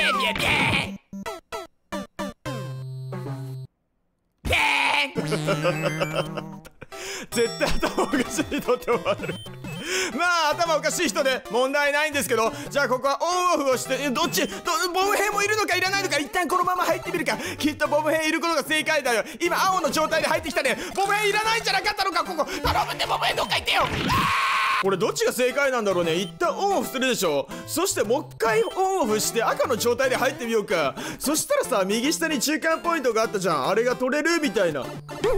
絶対頭おかしい人って終わる。まあ頭おかしい人で問題ないんですけど、じゃあここはオンオフをして、ボム兵もいるのかいらないのか、一旦このまま入ってみるか。きっとボム兵いることが正解だよ。今青の状態で入ってきたね。ボム兵いらないんじゃなかったのか。ここ頼むって、ボム兵どっか行ってよ。これどっちが正解なんだろうね。一旦オンオフするでしょ。そしてもう一回オンオフして赤の状態で入ってみようか。そしたらさ、右下に中間ポイントがあったじゃん。あれが取れるみたいな。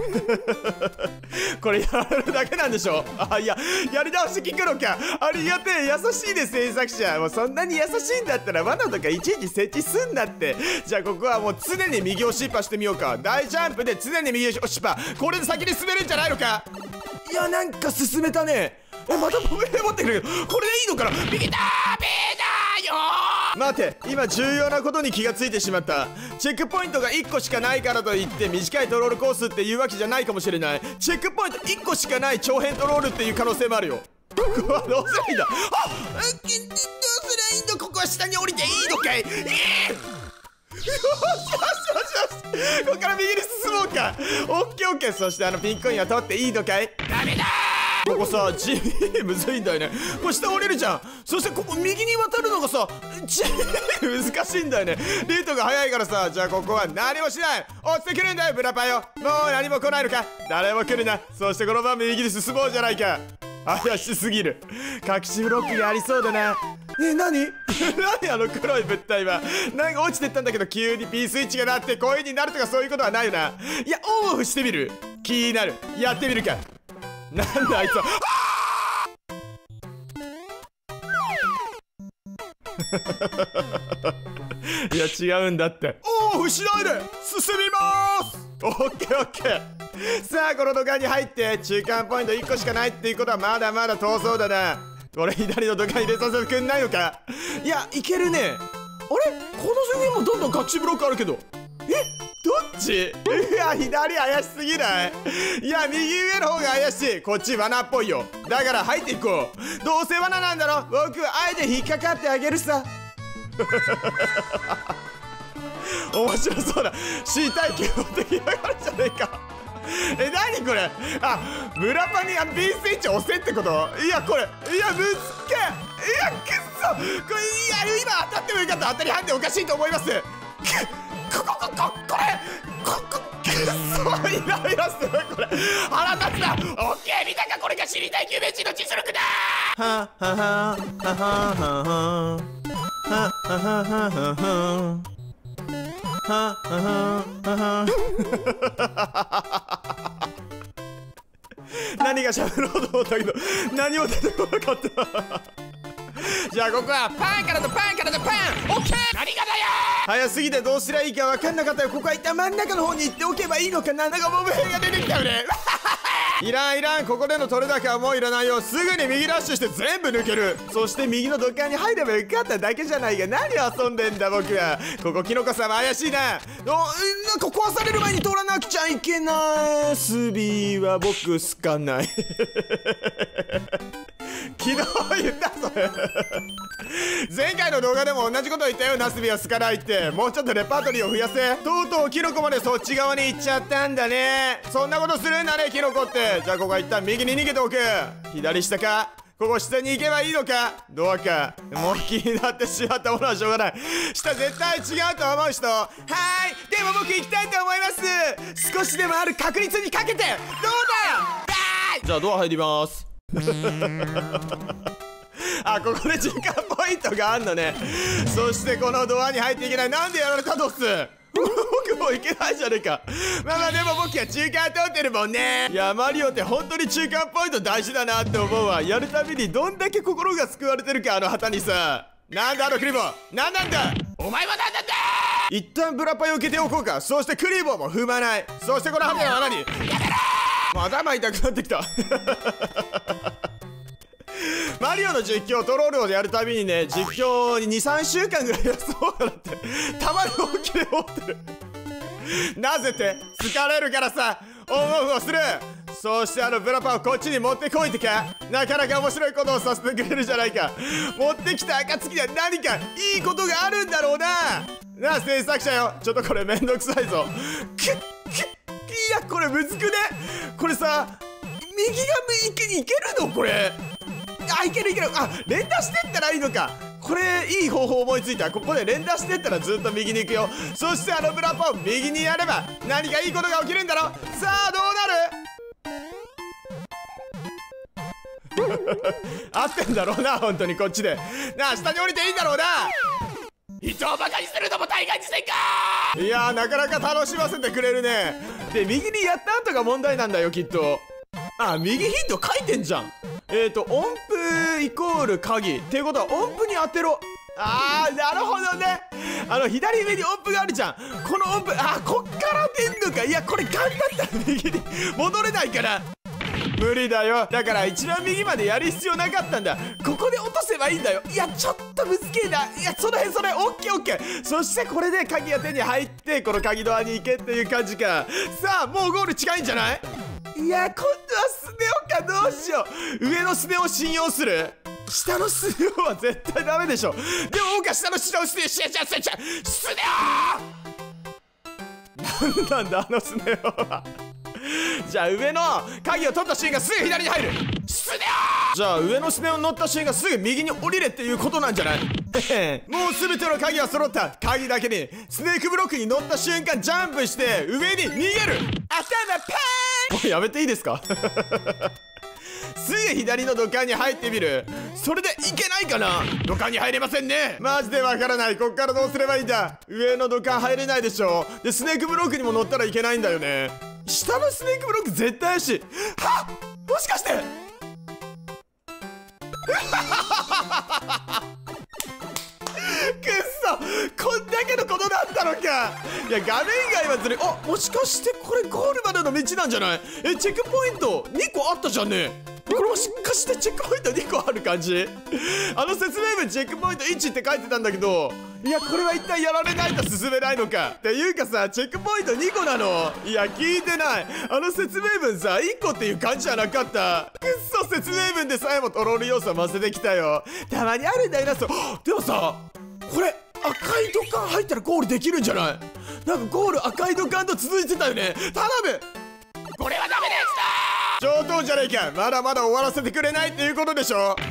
これやるだけなんでしょ。あ、いや、やり直し聞くのか。ありがてえ、優しいね制作者。もうそんなに優しいんだったら罠とかいちいち設置すんなって。じゃあここはもう常に右押しっぱしてみようか。大ジャンプで常に右押しっぱ。これで先に進めるんじゃないのか。いや、なんか進めたね。またボム兵持ってくるけど、これでいいのかな。右だーよー。待て、今重要なことに気がついてしまった。チェックポイントが1個しかないからといって短いトロールコースっていうわけじゃないかもしれない。チェックポイント1個しかない長編トロールっていう可能性もあるよ。ここはどうすりゃいいんだ。どうすりゃいいんだ。ここは下に降りていいのかい。よしよしよしよし、ここから右に進もうか。オッケーオッケー。そしてピンコインは取っていいのかい。ダメだー。ここさ、地味むずいんだよね。これ下降りるじゃん。そしてここ右に渡るのがさ、難しいんだよね。ルートが速いからさ。じゃあここは何もしない。落ちてくるんだよブラパよ。もう何も来ないのか。誰も来るな。そしてこのまま右に進もうじゃないか。怪しすぎる。隠しブロックがありそうだな。何何あの黒い物体は。なんか落ちてったんだけど急に P スイッチが鳴って声になるとかそういうことはないよな。いや、オンオフしてみる。気になる。やってみるか。なんだあいつは。いや違うんだって。オンオフしないで進みまーす。オッケーオッケー。 さあこの土管に入って中間ポイント1個しかないっていうことはまだまだ遠そうだな。これ左の土管入れさせてくんないのか。いやいけるね。あれこの上もどんどん隠しブロックあるけど、どっち？いや左怪しすぎない？いや右上の方が怪しい。こっち罠っぽいよ。だから入っていこう。どうせ罠なんだろ。僕はあえて引っかかってあげるさ。面白そうだ。C 体系持ってきやがるじゃねえか。何これ。あ、村パにピンスイッチ押せってこと。いやこれ、いやぶつけ、いやくっそこれ、いや今当たってもよかった。当たり判定おかしいと思います。これくっそイライラする。これ腹立つな。オッケー見たか。これが知りたい救命士の実力だ。はははははは何が喋ろうと思ったけど何も出てこなかった。じゃあここはパンからのパンからのパン。オッケー。何がだよ。早すぎてどうすりゃいいか分かんなかったよ。ここは一旦真ん中の方に行っておけばいいのかな。なんかモブ兵が出てきたよね。いらんいらん。ここでの取れ高はもういらないよ。すぐに右ダッシュして全部抜ける。そして右の土管に入ればよかっただけじゃないが。何を遊んでんだ僕は。ここキノコ様怪しいな。なんか壊される前に通らなくちゃいけない。スビーは僕好かない。昨日言ったそれ。前回の動画でも同じこと言ったよ。ナスビは好かないって。もうちょっとレパートリーを増やせ。とうとうキノコまでそっち側に行っちゃったんだね。そんなことするんだねキノコって。じゃあここは一旦右に逃げておく。左下か。ここ下に行けばいいのか。ドアか。もう気になってしまったものはしょうがない。下絶対違うと思う人。はーい。でも僕行きたいと思います。少しでもある確率にかけて。どうだ。じゃあドア入ります。あ、ここで時間ポイントがあんのね。そしてこのドアに入っていけない。なんでやられたドス。僕もいけないじゃねえか。まあまあでも僕は中間通ってるもんね。いやマリオって本当に中間ポイント大事だなって思うわ。やるたびにどんだけ心が救われてるか。あの旗にさ。なんだあのクリボー。なんなんだお前は。なんなんだ。一旦ブラパイを受けておこうか。そしてクリボーも踏まない。そしてこのハメは何。やめろー。もう頭痛くなってきた。マリオの実況トロールをやるたびにね、実況に 2,3 週間ぐらいやそうかなってたまに本気で思ってる。なぜって疲れるからさ。オンオフをする。そしてブラパンをこっちに持ってこいってか。なかなか面白いことをさせてくれるじゃないか。持ってきた暁には何かいいことがあるんだろうな。なあ制作者よ、ちょっとこれめんどくさいぞ。いやこれむずくね。これさ右がいけるのこれ。あ、いけるいける。あ、連打してったらいいのか。これいい方法思いついた。ここで連打してったらずっと右に行くよ。そしてブラパンを右にやれば何かいいことが起きるんだろ。さあどうなる。合ってんだろうな本当に。こっちでなあ下に降りていいんだろうな。人をバカにするのも大概にせんか。いやーなかなか楽しませてくれるね。で右にやった後が問題なんだよきっと。あ、右ヒント書いてんじゃん。音符イコール鍵っていうことは音符に当てろ。あーなるほどね。左上に音符があるじゃん。この音符、あ、こっから出んのか。いやこれ頑張ったら右に戻れないから無理だよ。だから一番右までやる必要なかったんだ。ここで落とせばいいんだよ。いやちょっとむずけえな。いやその辺オッケーオッケー。そしてこれで鍵が手に入ってこの鍵ドアに行けっていう感じか。さあもうゴール近いんじゃない。いや今度はスネ夫か。どうしよう。上のスネ夫を信用する。下のスネ夫は絶対ダメでしょ。でも僕は下のスネ夫スネ夫なんだスネ夫は。じゃあ上の鍵を取ったシーンがすぐ左に入る。スネ夫。じゃあ上のスネ夫に乗ったシーンがすぐ右に降りれっていうことなんじゃない。もう全ての鍵は揃った。鍵だけにスネークブロックに乗った瞬間ジャンプして上に逃げる。頭パーン。もうやめていいですか。すぐ左の土管に入ってみる。それでいけないかな。土管に入れませんね。マジでわからない。こっからどうすればいいんだ。上の土管入れないでしょ。でスネークブロックにも乗ったらいけないんだよね。下のスネークブロック絶対怪しい。はっ、もしかしてくっそ、こんだけけのことだったのか。いや画面外はずるい。あ、もしかしてこれゴールまでの道なんじゃない？チェックポイント2個あったじゃんね。これもしかしてチェックポイント2個ある感じ？説明文チェックポイント1って書いてたんだけど、いやこれは一体やられないと進めないのかっていうかさ、チェックポイント2個なの？いや聞いてない。説明文さ1個っていう感じじゃなかった。くっそ、説明文でさえもトロール要素混ぜてきたよ。たまにあるんだよな。そうでもさ、これ赤い土管入ったらゴールできるんじゃない？なんかゴール赤い土管と続いてたよね。頼む。これはダメでした。上等じゃねえか。まだまだ終わらせてくれないっていうことでしょ。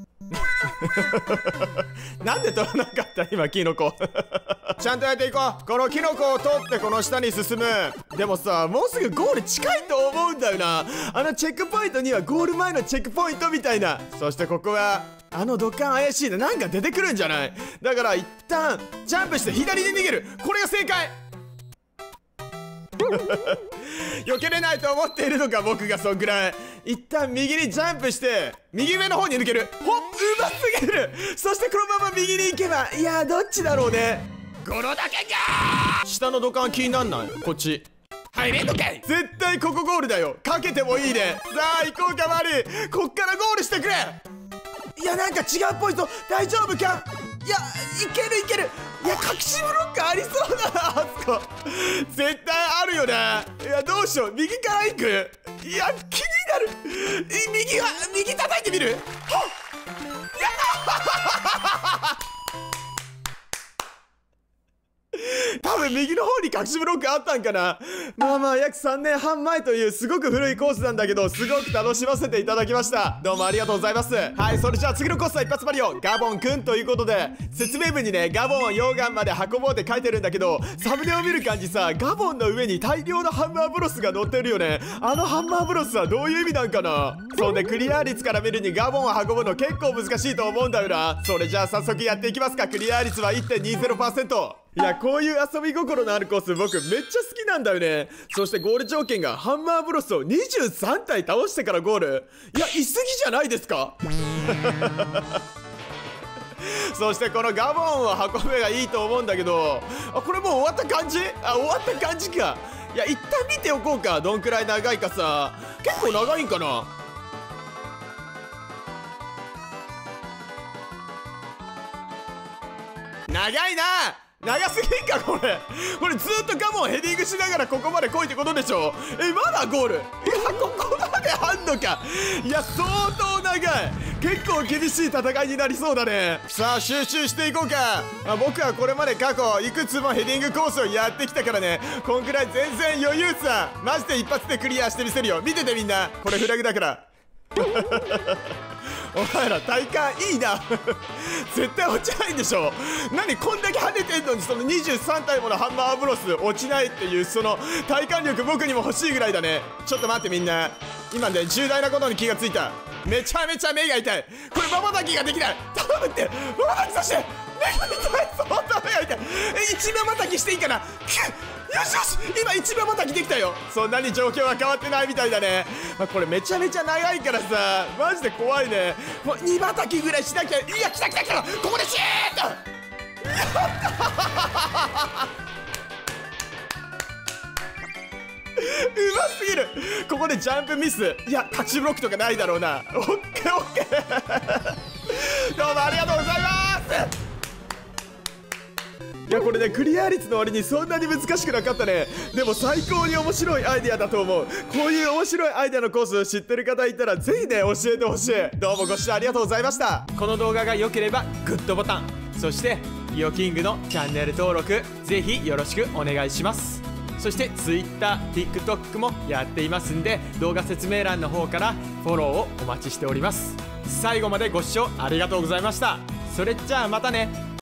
なんで取らなかった今キノコ。ちゃんとやっていこう。このキノコを取ってこの下に進む。でもさ、もうすぐゴール近いと思うんだよな。チェックポイントにはゴール前のチェックポイントみたいな。そしてここは土管怪しいな。なんか出てくるんじゃない？だから一旦ジャンプして左に逃げる。これが正解。避けれないと思っているのか僕が。そんぐらい一旦右にジャンプして右上の方に抜ける。ほっ、うますぎる。そしてこのまま右に行けば、いやどっちだろうね。このだけか。下の土管気になんない？こっち入れんのかい。絶対ここゴールだよ。かけてもいいね。さあ行こうかマリー。こっからゴールしてくれ。いやなんか違うポイント。大丈夫か？いやいけるいける。いや隠しブロックありそうだな。あそこ絶対あるよね。いやどうしよう。右から行く。いや気になる。右叩いてみる。はっ、やった多分右の方に隠しブロックあったんかな。まあまあ約3年半前というすごく古いコースなんだけど、すごく楽しませていただきました。どうもありがとうございます。はい、それじゃあ次のコースは一発マリオガボンくんということで、説明文にねガボンを溶岩まで運ぼうって書いてるんだけど、サムネを見る感じさ、ガボンの上に大量のハンマーブロスが乗ってるよね。ハンマーブロスはどういう意味なんかな。そうね、クリア率から見るにガボンを運ぶの結構難しいと思うんだよな。それじゃあ早速やっていきますか。クリア率は 1.20%。いやこういう遊び心のあるコース僕めっちゃ好きなんだよね。そしてゴール条件がハンマーブロスを23体倒してからゴール。いや言い過ぎじゃないですか。そしてこのガボンを運べがいいと思うんだけど、これもう終わった感じ？終わった感じか。いや一旦見ておこうか。どんくらい長いかさ。結構長いんかな。長いな。長すぎんかこれ。これずっとガボンヘディングしながらここまで来いってことでしょ。まだゴール。いやここまであんのか。いや相当長い。結構厳しい戦いになりそうだね。さあ集中していこうか。僕はこれまで過去いくつもヘディングコースをやってきたからね。こんくらい全然余裕さ。マジで一発でクリアしてみせるよ。見ててみんな。これフラグだから。お前ら体感いいな。絶対落ちないんでしょ。何こんだけ跳ねてんのにその23体ものハンマーブロス落ちないっていうその体感力僕にも欲しいぐらいだね。ちょっと待ってみんな。今ね重大なことに気がついた。めちゃめちゃ目が痛い。これ瞬きができない。頼むって瞬きさせて。目が痛い。相当目が痛い。一秒瞬きしていいかな。よしよし今一秒瞬きできたよ。そんなに状況は変わってないみたいだね。これめちゃめちゃ長いからさマジで怖いね。もう2瞬きぐらいしなきゃ。いや来た来た来た。ここでシーッとやったうますぎる。ここでジャンプミス。いや隠しブロックとかないだろうな。オッケーオッケー。どうもありがとうございます。いやこれねクリア率の割にそんなに難しくなかったね。でも最高に面白いアイデアだと思う。こういう面白いアイデアのコースを知ってる方いたらぜひね教えてほしい。どうもご視聴ありがとうございました。この動画が良ければグッドボタン、そしてリオキングのチャンネル登録ぜひよろしくお願いします。そして Twitter、TikTok もやっていますんで動画説明欄の方からフォローをお待ちしております。最後までご視聴ありがとうございました。それじゃあまたね。